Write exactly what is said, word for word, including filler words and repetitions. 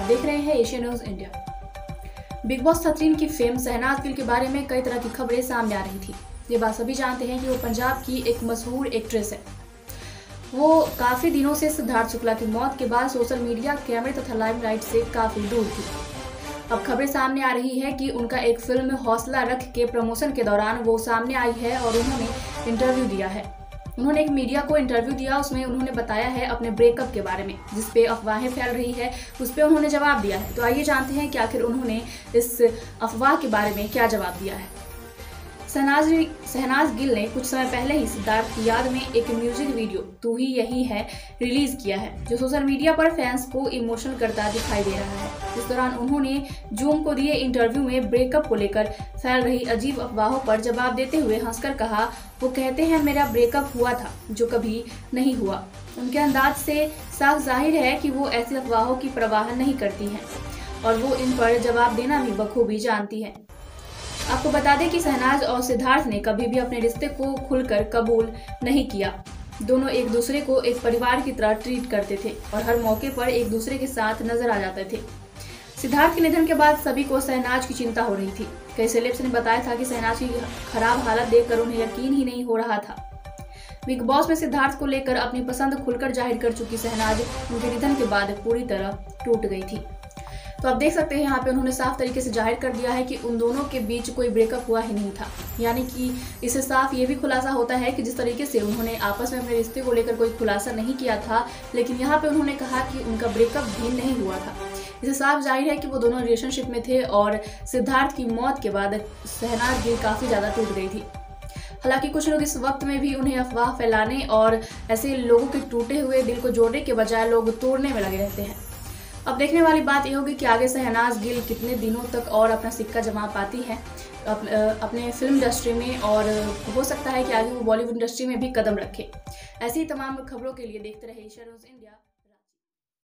देख रहे हैं Asia news India. Bigg Boss thirteen की फेम शहनाज गिल के बारे में कई तरह की खबरें सामने आ रही थी। ये बात सभी जानते हैं कि वो पंजाब की एक मशहूर एक्ट्रेस है। वो काफी दिनों से सिद्धार्थ शुक्ला की मौत के बाद सोशल मीडिया, कैमरे तथा लाइमलाइट से काफी दूर थी। अब खबरें सामने आ रही है कि उनका एक फिल्म हौसला रख के प्रमोशन के दौरान वो सामने आई है और उन्होंने इंटरव्यू दिया है। उन्होंने एक मीडिया को इंटरव्यू दिया, उसमें उन्होंने बताया है अपने ब्रेकअप के बारे में, जिस पे अफवाहें फैल रही है उस पे उन्होंने जवाब दिया है। तो आइए जानते हैं कि आखिर उन्होंने इस अफवाह के बारे में क्या जवाब दिया है। शहनाज शहनाज गिल ने कुछ समय पहले ही सिद्धार्थ की याद में एक म्यूजिक वीडियो तू ही यही है रिलीज किया है, जो सोशल मीडिया पर फैंस को इमोशनल करता दिखाई दे रहा है। इस दौरान उन्होंने जूम को दिए इंटरव्यू में ब्रेकअप को लेकर फैल रही अजीब अफवाहों पर जवाब देते हुए हंसकर कहा, वो कहते हैं मेरा ब्रेकअप हुआ था जो कभी नहीं हुआ। उनके अंदाज से साफ जाहिर है कि वो ऐसी अफवाहों की परवाह नहीं करती हैं और वो इन पर जवाब देना भी बखूबी जानती है। आपको बता दें कि शहनाज और सिद्धार्थ ने कभी भी अपने रिश्ते को खुलकर कबूल नहीं किया। दोनों एक दूसरे को एक परिवार की तरह ट्रीट करते थे और हर मौके पर एक दूसरे के साथ नजर आ जाते थे। सिद्धार्थ के निधन के बाद सभी को शहनाज की चिंता हो रही थी। कई सेलेब्स ने बताया था कि शहनाज की खराब हालत देखकर उन्हें यकीन ही नहीं हो रहा था। बिग बॉस में सिद्धार्थ को लेकर अपनी पसंद खुलकर जाहिर कर चुकी शहनाज उनके निधन के बाद पूरी तरह टूट गई थी। तो आप देख सकते हैं यहाँ पे उन्होंने साफ तरीके से जाहिर कर दिया है कि उन दोनों के बीच कोई ब्रेकअप हुआ ही नहीं था। यानी कि इससे साफ ये भी खुलासा होता है कि जिस तरीके से उन्होंने आपस में अपने रिश्ते को लेकर कोई खुलासा नहीं किया था, लेकिन यहाँ पे उन्होंने कहा कि उनका ब्रेकअप भी नहीं हुआ था। इससे साफ जाहिर है कि वो दोनों रिलेशनशिप में थे और सिद्धार्थ की मौत के बाद शहनाज गिल काफ़ी ज़्यादा टूट गई थी। हालांकि कुछ लोग इस वक्त में भी उन्हें अफवाह फैलाने और ऐसे लोगों के टूटे हुए दिल को जोड़ने के बजाय लोग तोड़ने में लगे रहते हैं। अब देखने वाली बात यह होगी कि आगे शहनाज गिल कितने दिनों तक और अपना सिक्का जमा पाती है अपने फिल्म इंडस्ट्री में, और हो सकता है कि आगे वो बॉलीवुड इंडस्ट्री में भी कदम रखे। ऐसी तमाम खबरों के लिए देखते रहे एशिया न्यूज़ इंडिया।